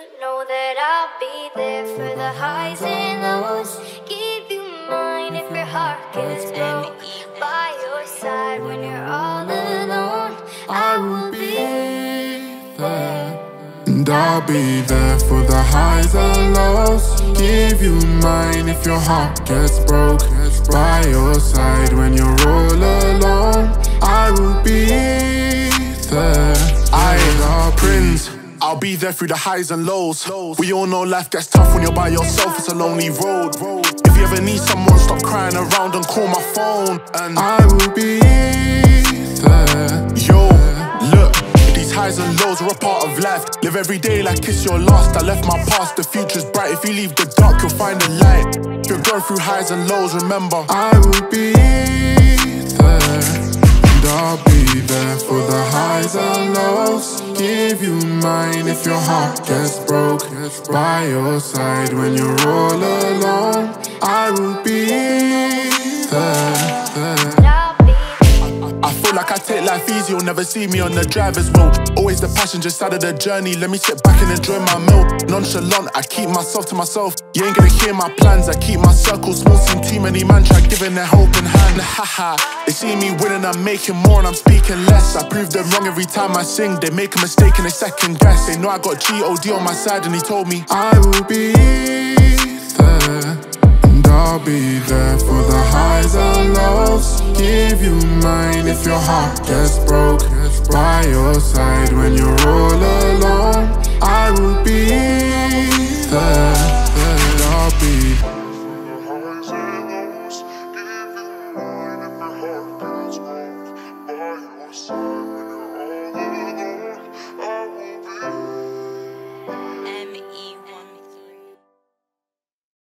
know that I'll be there for the highs and lows. Give you mine if your heart gets broke. By your side when you're all alone, I will be there. And I'll be there for the highs and lows. Give you mine if your heart gets broke. By your side when you're all alone, I will be there. Prinz, I'll be there through the highs and lows. We all know life gets tough when you're by yourself, it's a lonely road. If you ever need someone, stop crying around and call my phone. And I will be there. Yo, look, these highs and lows are a part of life. Live every day like it's your last. I left my past, the future's bright. If you leave the dark, you'll find the light. If you're going through highs and lows, remember I will be there. And I'll be there for the highs and lows. Give you mine if your heart gets broke. By your side when you're all alone, I will be there. I feel like I take life easy, you'll never see me on the driver's wheel. Always the passenger side of the journey, let me sit back and enjoy my meal. Nonchalant, I keep myself to myself. You ain't gonna hear my plans, I keep my circle small. Seen too many man try giving their helping hand. Haha, they see me winning, I'm making more and I'm speaking less. I prove them wrong every time I sing, they make a mistake and they second guess. They know I got G.O.D. on my side and he told me I will be there. And I'll be there for the highs and lows. Give you mine if your heart gets broke. By your side when you're all alone,